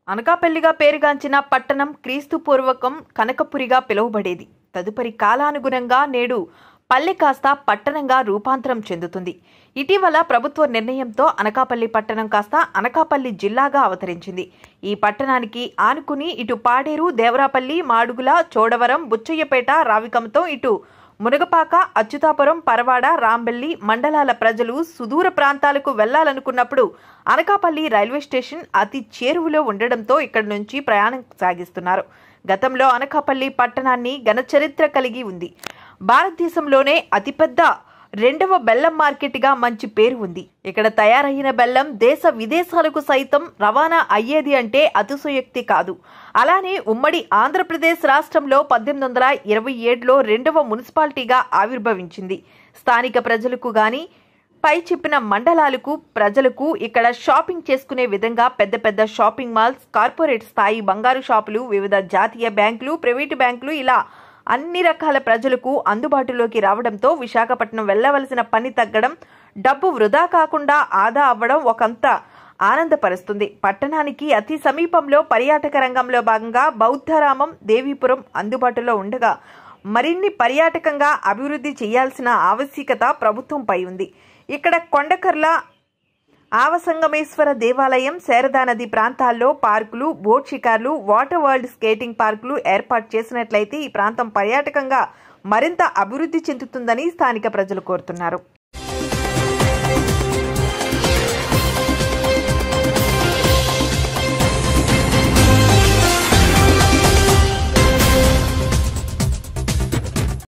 అనకాపల్లిగా పేరుగాంచిన పట్టణం క్రీస్తు పూర్వకం కనకపురిగా పిలువబడేది. తదుపరి కాలానుగుణంగా నేడు పల్లె కాస్త పట్టణంగా రూపాంతరం చెందుతుంది. ఇటీవల ప్రభుత్వ నిర్ణయంతో అనకాపల్లి పట్టణం కాస్త అనకాపల్లి జిల్లాగా అవతరించింది. ఈ పట్టణానికి ఆనుకుని ఇటు పాడేరు, దేవరాపల్లి, మాడుగుల, చోడవరం, బుచ్చయ్యపేట, రావికంతో ఇటు మునగపాక, అచ్యుతాపురం, పరవాడ, రాంబెల్లి మండలాల ప్రజలు సుదూర ప్రాంతాలకు వెళ్లాలనుకున్నప్పుడు అనకాపల్లి రైల్వే స్టేషన్ అతి చేరువలో ఉండడంతో ఇక్కడి నుంచి ప్రయాణం సాగిస్తున్నారు. గతంలో అనకాపల్లి పట్టణాన్ని ఘన చరిత్ర కలిగి ఉంది. భారతదేశంలోనే అతిపెద్ద రెండవ బెల్లం మార్కెట్గా మంచి పేరు ఉంది. ఇక్కడ తయారైన బెల్లం దేశ విదేశాలకు సైతం రవాణా అయ్యేది అంటే అతిశయోక్తి కాదు. అలానే ఉమ్మడి ఆంధ్రప్రదేశ్ రాష్ట్రంలో 1827లో రెండవ మున్సిపాలిటీగా ఆవిర్భవించింది. స్థానిక ప్రజలకు గాని పై చెప్పిన మండలాలకు ప్రజలకు ఇక్కడ షాపింగ్ చేసుకునే విధంగా పెద్ద పెద్ద షాపింగ్ మాల్స్, కార్పొరేట్ స్థాయి బంగారు షాపులు, వివిధ జాతీయ బ్యాంకులు, ప్రైవేటు బ్యాంకులు ఇలా అన్ని రకాల ప్రజలకు అందుబాటులోకి రావడంతో విశాఖపట్నం వెళ్లవలసిన పని తగ్గడం, డబ్బు వృధా కాకుండా ఆదా అవ్వడం ఒకంత ఆనందపరుస్తుంది. పట్టణానికి అతి సమీపంలో పర్యాటక రంగంలో భాగంగా బౌద్ధరామం, దేవీపురం అందుబాటులో ఉండగా మరిన్ని పర్యాటకంగా అభివృద్ధి చేయాల్సిన ఆవశ్యకత ప్రభుత్వంపై ఉంది. ఇక్కడ కొండకర్ల 𝐼𝐻 దేవాలయం, శారదా నది ప్రాంతాల్లో పార్కులు, బోట్ షికార్లు, వాటర్ వరల్డ్ స్కేటింగ్ పార్కులు ఏర్పాటు చేసినట్లయితే ఈ ప్రాంతం పర్యాటకంగా మరింత అభివృద్ధి చెందుతుందని స్థానిక ప్రజలు కోరుతున్నారు.